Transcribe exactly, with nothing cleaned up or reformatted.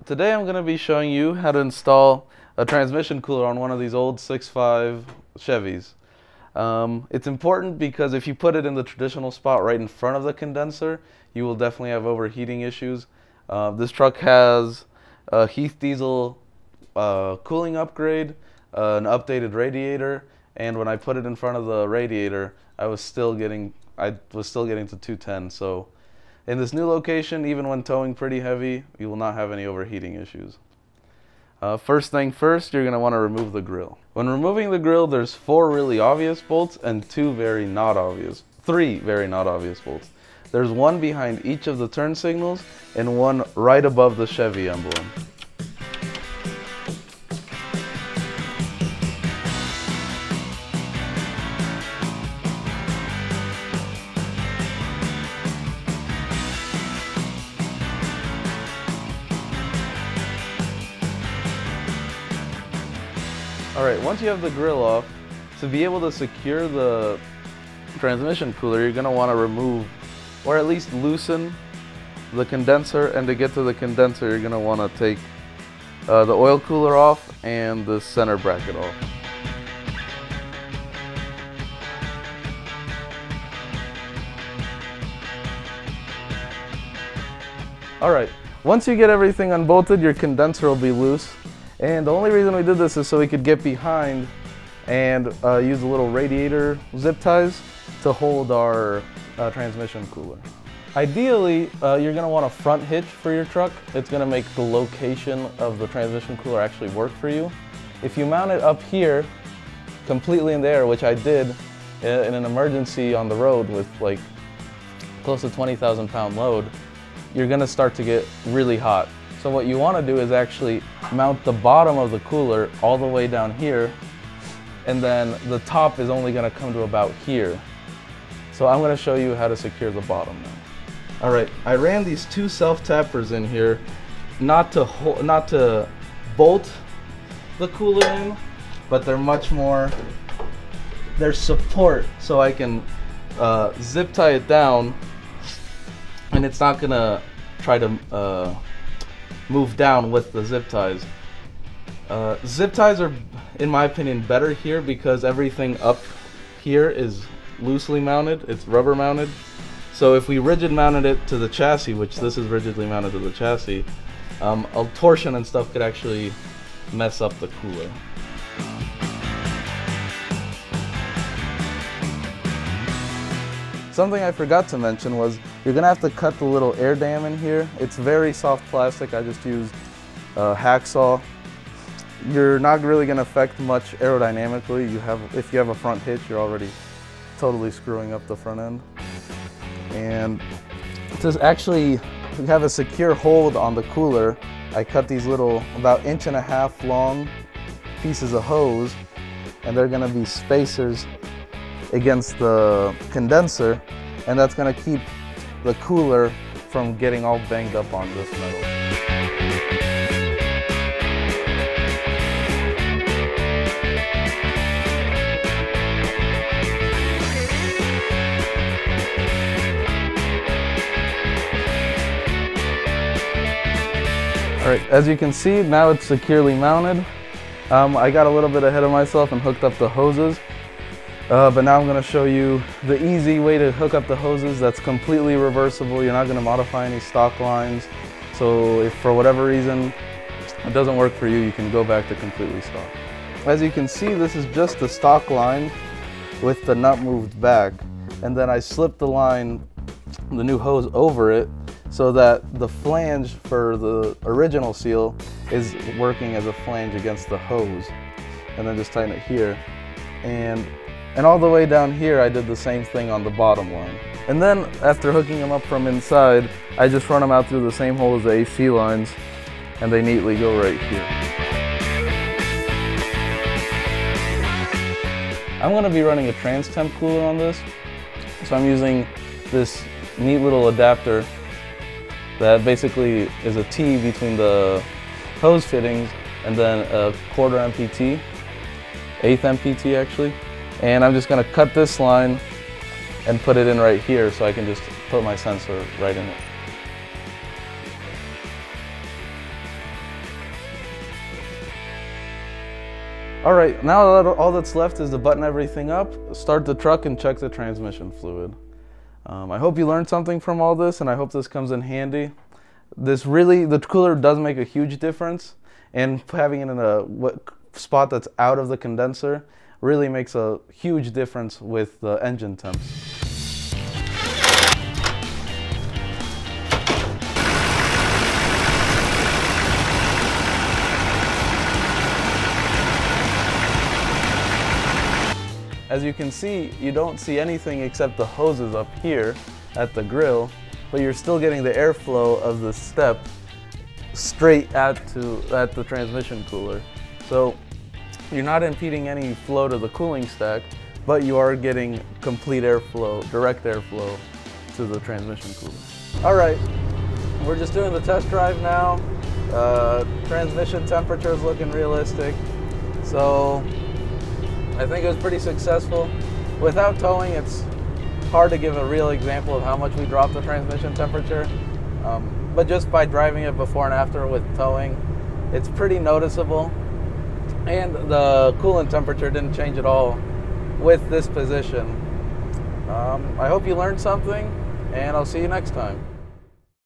Today I'm going to be showing you how to install a transmission cooler on one of these old six five Chevys. Um, it's important because if you put it in the traditional spot right in front of the condenser, you will definitely have overheating issues. Uh, this truck has a Heath diesel uh, cooling upgrade, uh, an updated radiator, and when I put it in front of the radiator, I was still getting I was still getting to two ten. So in this new location, even when towing pretty heavy, you will not have any overheating issues. Uh, first thing first, you're going to want to remove the grill. When removing the grill, there's four really obvious bolts and two very not obvious, three very not obvious bolts. There's one behind each of the turn signals and one right above the Chevy emblem. Alright, once you have the grill off, to be able to secure the transmission cooler, you're going to want to remove, or at least loosen, the condenser, and to get to the condenser, you're going to want to take uh, the oil cooler off and the center bracket off. Alright, once you get everything unbolted, your condenser will be loose. And the only reason we did this is so we could get behind and uh, use the little radiator zip ties to hold our uh, transmission cooler. Ideally, uh, you're going to want a front hitch for your truck. It's going to make the location of the transmission cooler actually work for you. If you mount it up here, completely in the air, which I did in an emergency on the road with like close to twenty thousand pound load, you're going to start to get really hot. So what you want to do is actually mount the bottom of the cooler all the way down here, and then the top is only going to come to about here. So I'm going to show you how to secure the bottom now. All right, I ran these two self-tappers in here, not to hold, not to bolt the cooler in, but they're much more, they're support, so I can uh, zip tie it down, and it's not going to try to uh, move down with the zip ties. Uh, zip ties are, in my opinion, better here because everything up here is loosely mounted, it's rubber mounted. So if we rigid mounted it to the chassis, which this is rigidly mounted to the chassis, um, a torsion and stuff could actually mess up the cooler. Something I forgot to mention was you're going to have to cut the little air dam in here. It's very soft plastic. I just used a hacksaw. You're not really going to affect much aerodynamically. You have, if you have a front hitch, you're already totally screwing up the front end. And to actually have a secure hold on the cooler, I cut these little about inch and a half long pieces of hose, and they're going to be spacers against the condenser, and that's going to keep the cooler from getting all banged up on this metal. Alright, as you can see, now it's securely mounted. Um, I got a little bit ahead of myself and hooked up the hoses. Uh, but now I'm going to show you the easy way to hook up the hoses that's completely reversible. You're not going to modify any stock lines. So if for whatever reason it doesn't work for you, you can go back to completely stock. As you can see, this is just the stock line with the nut moved back. And then I slipped the line, the new hose over it, so that the flange for the original seal is working as a flange against the hose. And then just tighten it here. And And all the way down here, I did the same thing on the bottom line. And then after hooking them up from inside, I just run them out through the same hole as the A C lines, and they neatly go right here. I'm going to be running a trans temp cooler on this, so I'm using this neat little adapter that basically is a T between the hose fittings and then a quarter M P T, eighth M P T actually. And I'm just going to cut this line and put it in right here so I can just put my sensor right in it. All right, now that all that's left is to button everything up, start the truck, and check the transmission fluid. Um, I hope you learned something from all this, and I hope this comes in handy. This really, the cooler does make a huge difference, and having it in a what, spot that's out of the condenser really makes a huge difference with the engine temps. As you can see, you don't see anything except the hoses up here at the grill, but you're still getting the airflow of the step straight at, to, at the transmission cooler. So you're not impeding any flow to the cooling stack, but you are getting complete airflow, direct airflow to the transmission cooler. All right, we're just doing the test drive now. Uh, transmission temperature is looking realistic. So I think it was pretty successful. Without towing, it's hard to give a real example of how much we dropped the transmission temperature. Um, but just by driving it before and after with towing, it's pretty noticeable. And the coolant temperature didn't change at all with this position. Um, I hope you learned something, and I'll see you next time.